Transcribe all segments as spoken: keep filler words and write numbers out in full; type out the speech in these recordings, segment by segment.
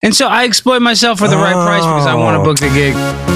And so I exploit myself for the right Oh. price because I want to book the gig.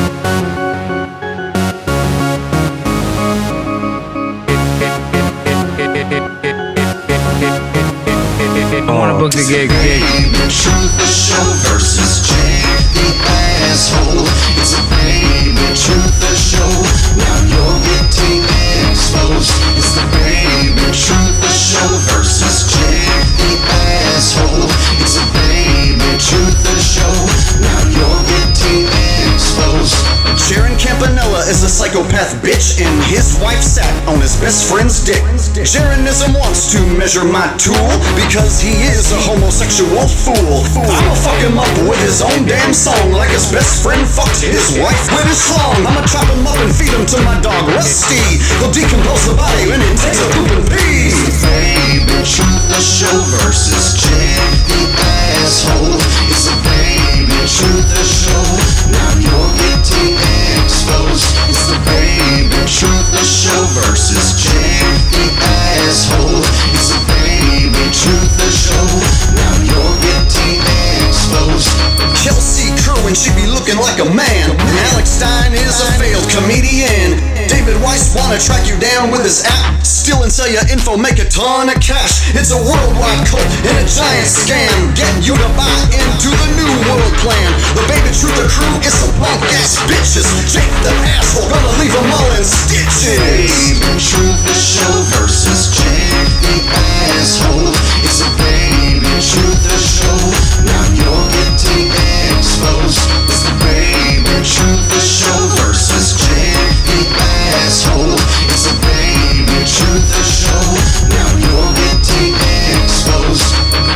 I want to book the gig. gig. Truth the show versus Jake the asshole. It's a baby truth the show. Now you're getting exposed. It's the baby truth the show versus Jake the asshole. It's a baby truth the show. Now you're getting exposed. Jeran Campanella is a psychopath bitch, and his wife sat on his best friend's dick. Jeranism wants to measure my tool because he is a homosexual fool. I'ma fuck him up with his own damn song, like his best friend fucked his wife with his shlong. I'ma chop him up and feed him to my dog Rusty. He'll decompose the body when it takes a poop and pee. Baby truth the show versus Jake the asshole. It's a baby truth the show. Now you're getting exposed. It's the baby truth the show versus Jake the asshole. It's a baby truth the show. Now you're getting exposed. Kelsey Kirwan, she be looking like a man, and Alex Stein is a failed comedian. David Weiss wanna track you down with his app, steal and sell your info, make a ton of cash. It's a worldwide cult and a giant scam, getting you to buy into the new world plan. The baby truth the crew is some punk ass bitches. Jake the asshole gonna leave them all in stitches. Baby truth the show versus Jake the asshole. It's a baby truth the show. Now you're getting exposed. It's the baby truth the show versus Jake the asshole. It's a baby truth the show. Now you're getting exposed.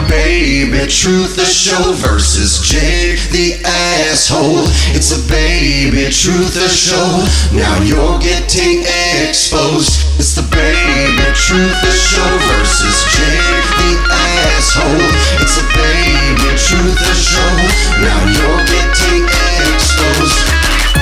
Baby truth the show versus Jake the asshole. It's a baby truth the show. Now you're getting exposed. It's the baby truth the show versus Jake the asshole. It's a baby truth the show. Now you're getting exposed.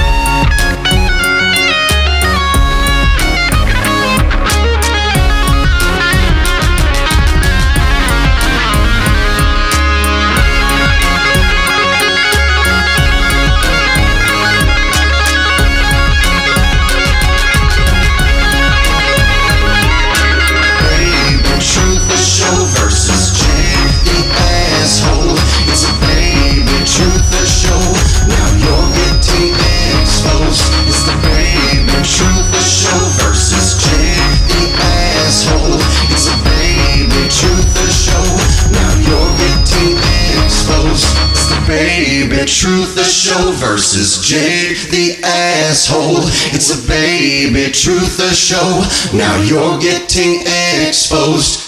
Baby truth the show versus Jake the asshole. It's a baby truth the show. Now you're getting exposed.